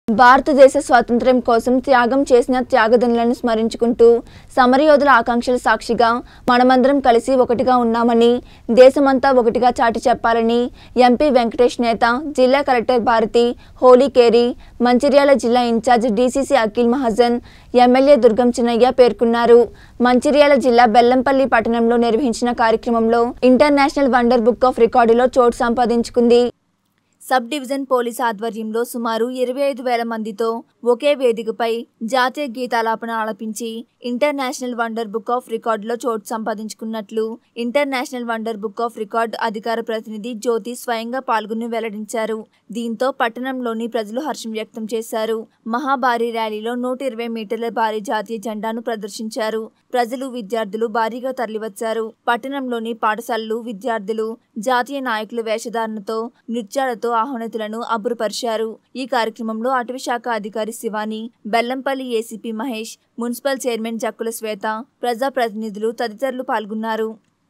భారతదేశ స్వాతంత్ర్యం కోసం త్యాగం చేసిన త్యాగదనులను స్మరించుకుంటూ సమరయోధుల ఆకాంక్షల సాక్షిగా మనమందరం కలిసి ఒకటిగా ఉన్నామని దేశమంతా ఒకటిగా చాటి చెప్పాలని ఎంపీ వెంకటేష్ నేత జిల్లా కలెక్టర్ భారతి హోలీకేరి మంచిర్యాల జిల్లా in charge DCC Akhil Mahajan MLA Durgam Chinnaiah పేర్కొన్నారు. మంచిర్యాల జిల్లా బెల్లంపల్లి పట్టణంలో నిర్వహించిన కార్యక్రమంలో ఇంటర్నేషనల్ వండర్ బుక్ ఆఫ్ రికార్డులో చోటు సంపాదించుకుంది. సబ్ డివిజన్ పోలీస్ ఆధ్వర్యంలో సుమారు 25,000 మందితో ఒకే వేదికపై జాతీయ గీతాలాపన ఆలపించి ఇంటర్నేషనల్ వండర్ బుక్ ఆఫ్ రికార్డులో చోటు సంపాదించుకున్నట్లు international wonder book of record అధికార ప్రతినిధి జ్యోతి స్వయంగా పాల్గొని వెల్లడించారు. దీంతో పట్టణంలోని ప్రజలు హర్షం వ్యక్తం చేశారు. మహాభారీ ర్యాలీలో 120 మీటర్ల భారీ జాతీయ జెండాను ప్రదర్శించారు. ప్రజలు విద్యార్థులు భారీగా తరలివచ్చారు. పట్టణంలోని పాఠశాలలు విద్యార్థులు జాతీయ నాయకుల వేషధారణతో నృత్యాలతో ఆహ్వానితులను అబ్బురపరిచారు. ఈ కార్యక్రమంలో అటవీ శాఖ అధికారి Shivani, Bellampalli ACP Mahesh, municipal chairman Jakkula Swetha, ప్రజాప్రతినిధులు తదితరులు పాల్గొన్నారు.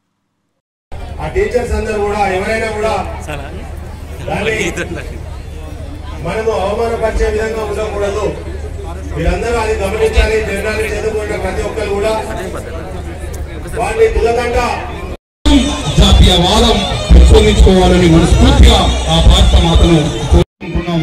మనము అవమానపరిచే విధంగా ఉండకూడదు. మీరందరూ అది గమనించాలి. జనాన్ని చదువుకున్న ప్రతి ఒక్కరు కూడా వారిని తులకంగా జాతీయవాదం పెంపొందించుకోవాలని మనస్ఫూర్తిగా ఆ భారత మాతను కోరుకుంటున్నాం.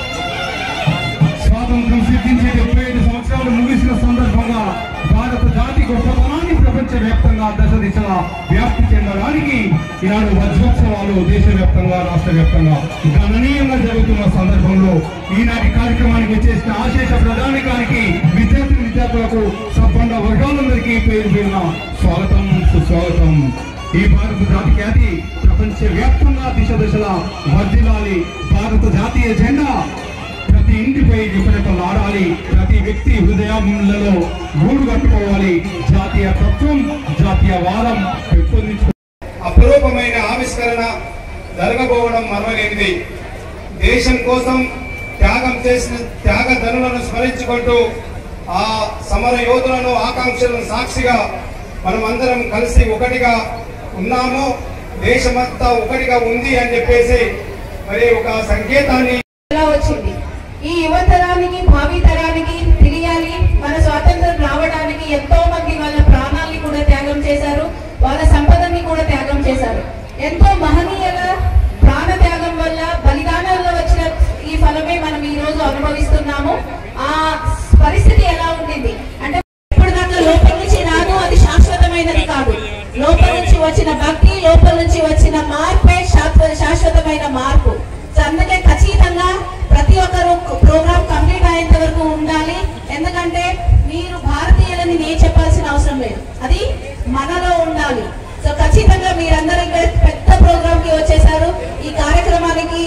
స్వాతంత్రం సిద్ధించి 75 సంవత్సరాలు ముగిసిన సందర్భంగా భారత జాతి గొప్పతనాన్ని ప్రపంచ వ్యాప్తంగా దశ దిశగా వ్యాప్తి చెందడానికి ఈనాడు వజ్రోత్సవాలు దేశవ్యాప్తంగా రాష్ట్ర వ్యాప్తంగా గణనీయంగా జరుగుతున్న సందర్భంలో ఈనాటి కార్యక్రమానికి వచ్చేసిన ఆశేష ప్రధానికానికి విద్యార్థులకు సబ్బండ వర్గాలందరికీ పేరు పేరున స్వాగతం సుస్వాగతం. ఈ భారత జాతి ఖ్యాతి ప్రపంచ వ్యాప్తంగా దిశ దిశలా వర్ధిల్లాలి. భారత జాతీయ జెండా ప్రతి ఇంటిపై విపరీతలాడాలి. ప్రతి వ్యక్తి హృదయాలలో గూడు కట్టుకోవాలి. జాతీయ తత్వం జాతీయవాదం పెంపొందించుకో అపురూపమైన ఆవిష్కరణ జరగబోవడం మరవలేనిది. దేశం కోసం త్యాగం చేసిన త్యాగధనులను స్మరించుకుంటూ ఆ సమర యోధులను ఆకాంక్షలను సాక్షిగా మనమందరం కలిసి ఒకటిగా ఉన్నాము. దేశమంతా ఒకటిగా ఉంది అని చెప్పేసి మరి ఒక సంకేతాన్ని వచ్చింది. ఈ యువతరానికి భావి తరానికి తెలియాలి. మన స్వాతంత్రం రావడానికి ఎంతో మంది వాళ్ళ ప్రాణాన్ని కూడా త్యాగం చేశారు. వాళ్ళ సంపదని కూడా త్యాగం చేశారు. ఎంతో మహనీయుల ప్రాణ త్యాగం వల్ల బలిదానాల్లో వచ్చిన ఈ ఫలమే మనం ఈ రోజు అనుభవిస్తున్నాము. ఆ పరిస్థితి ఎలా ఉంటుంది అంటే ఇప్పుడు దాకా లోపల నుంచి రాదు, అది శాశ్వతమైనది కాదు. లోపల నుంచి వచ్చిన భక్తి, లోపల నుంచి వచ్చిన మార్పే శాశ్వతమైన మార్పు. అందుకే ఖచ్చితంగా ప్రతి ఒక్కరు ప్రోగ్రామ్ కంప్లీట్ అయ్యేంత వరకు ఉండాలి. ఎందుకంటే మీరు భారతీయులని నేను చెప్పాల్సిన అవసరం లేదు, అది మనలో ఉండాలి. సో ఖచ్చితంగా మీరందరూ ఇక్కడ పెద్ద ప్రోగ్రామ్ కి వచ్చేసారు. ఈ కార్యక్రమానికి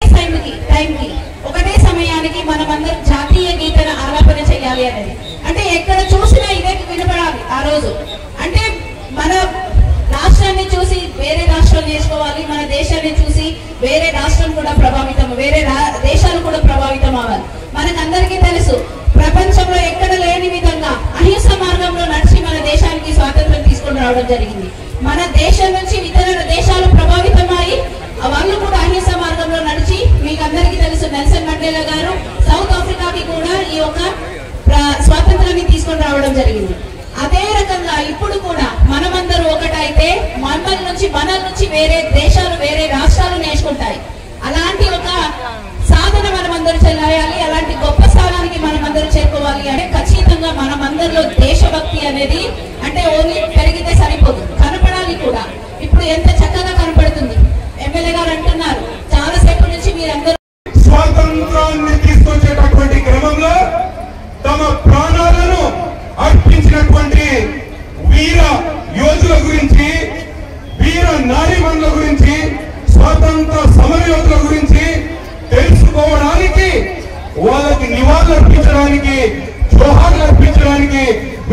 టైంకి ఒకటే సమయానికి మనమందరం జాతీయ గీతను ఆలాపన చేయాలి అనేది. అంటే ఎక్కడ చూసినా ఇదే వినపడాలి. ఆ రోజు అంటే మన రాష్ట్రాన్ని చూసి వేరే రాష్ట్రాలు నేర్చుకోవాలి. మన దేశాన్ని చూసి వేరే రాష్ట్రం కూడా ప్రభావితం, వేరే దేశాలు కూడా ప్రభావితం అవ్వాలి. మనకందరికీ తెలుసు, ప్రపంచంలో ఎక్కడ లేని విధంగా అహింస మార్గంలో నడిచి మన దేశానికి స్వాతంత్రం తీసుకొని రావడం జరిగింది. మన దేశం నుంచి ఇతర దేశాలు ప్రభావితమై వాళ్ళు కూడా అహింస మార్గంలో నడిచి, మీకు అందరికీ తెలుసు నెల్సన్ మండేలా గారు సౌత్ ఆఫ్రికాకి కూడా ఈ యొక్క స్వాతంత్రాన్ని తీసుకొని రావడం జరిగింది. అదే రకంగా ఇప్పుడు కూడా మనమందరూ ఒకటైతే మన నుంచి వేరే దేశాలు వేరే రాష్ట్రాలు నేర్చుకుంటాయి. అలాంటి ఒక సాధన మనమందరూ చేయాలి. అలాంటి గొప్ప స్థానానికి మనమందరూ చేరుకోవాలి అంటే ఖచ్చితంగా మనమందరిలో దేశభక్తి అనేది అంటే ఓన్లీ పెరిగితే సరిపోదు, కనపడాలి కూడా. ఇప్పుడు ఎంత చక్కగా కనపడుతుంది. ఎమ్మెల్యే గారు అంటున్నారు చాలాసేపు నుంచి మీరందరూ స్వాతంత్రాన్ని తీసుకొచ్చేటటువంటి క్రమంలో తమ ప్రాణాలను అర్పించినటువంటి వీర యోధుల గురించి, వీర నారీమణుల గురించి, స్వాతంత్ర సమర యోధుల గురించి తెలుసుకోవడానికి, వాళ్ళకి నివాళులు అర్పించడానికి, జోహార్లు అర్పించడానికి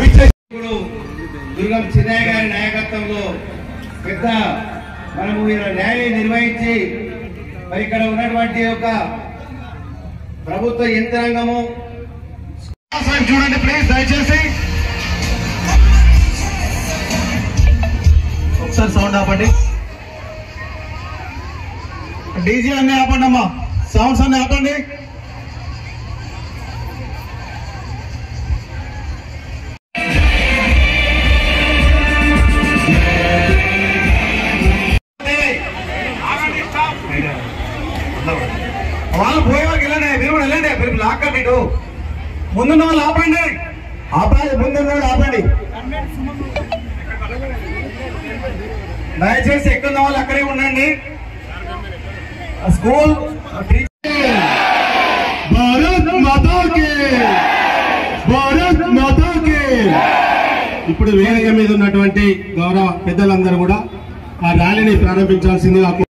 దుర్గం చిన్నయ్య గారి నాయకత్వంలో పెద్ద మనము ర్యాలీ నిర్వహించి మరి ఇక్కడ ఉన్నటువంటి ఒక ప్రభుత్వ యంత్రాంగము చూడండి ప్లీజ్, దయచేసి ఒకసారి సౌండ్ ఆపండి. డీజీ అన్నీ ఆపండి అమ్మా, సౌండ్స్ అన్నీ ఆపండి. ఆకండి, ముందున్న వాళ్ళు ఆపండి, ముందున్న వాళ్ళు ఆపండి. దయచేసి ఎక్కువ వాళ్ళు అక్కడే ఉండండి. స్కూల్ భారత్ మాతా కి, భారత్ మాతా కి. ఇప్పుడు వేదిక మీద ఉన్నటువంటి గౌరవ పెద్దలందరూ కూడా ఆ ర్యాలీని ప్రారంభించాల్సిందిగా